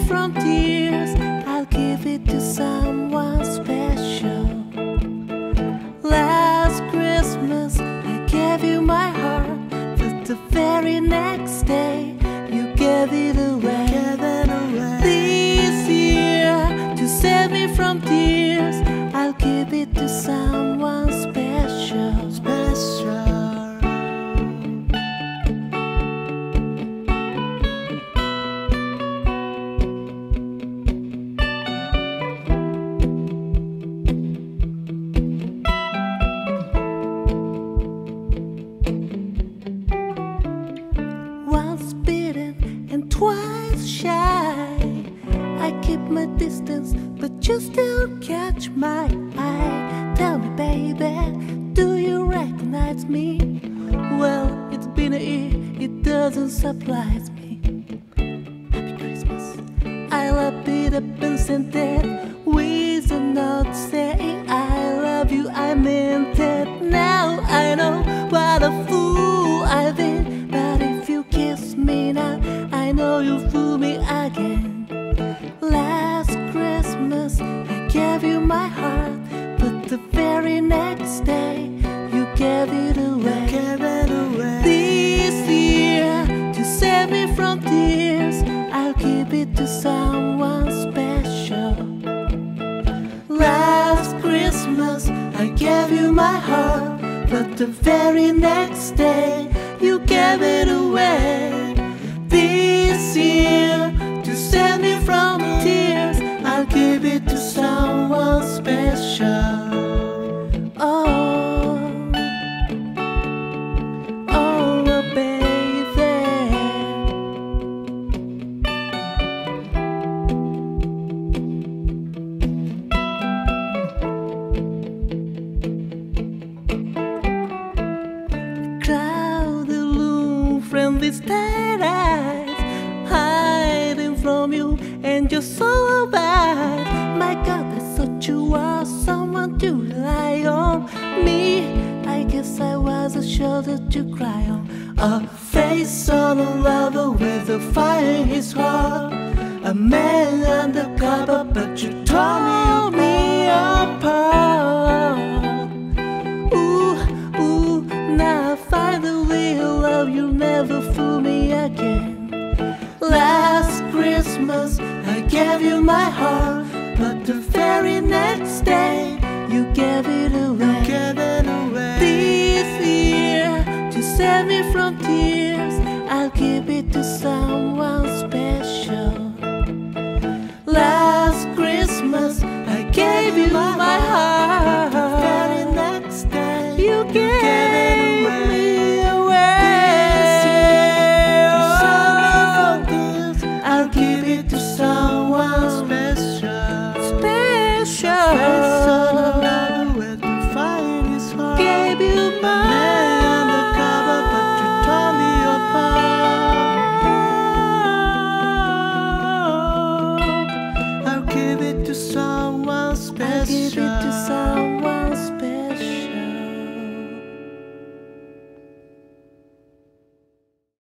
from tears, I'll give it to someone special. Last Christmas I gave you my heart, but the very next day you gave it away. This year, to save me from tears, I'll give it to someone special. Once bitten and twice shy, I keep my distance, but you still catch my eye. Tell me, baby, do you recognize me? Well, it's been a year, it doesn't surprise me. Happy Christmas. I love Peter Pan sent it with a note saying I love you, I meant it. Now I know what a fool I've been, but if you kiss me now, I know you'll fool me again. Last Christmas I gave you my heart, but the very next day you gave it away. This year, to save me from tears, I'll give it to someone special. Last Christmas I gave you my heart, but the very next day you gave it away. This year, to save me from tears, I'll give it to someone special. Oh, oh, baby. Crowded room, friendly tired eyes, hiding from you, and you're so bad. My God, I thought you were someone to rely on. Me, I guess I was a shoulder to cry on. A face on a lover with a fire in his heart. A man undercover, but you tore me apart. Ooh, ooh, now I find the real love, you'll never fool me again. Last Christmas I gave you my heart, but the very next day you gave it away. This year, to save me from tears, I'll give it to someone special. Last Christmas I gave you my heart, the very next day you gave me away. I'll give it to someone special. With the fire in his heart. Gave you my undercover, but you tore me apart. I'll give it to someone special.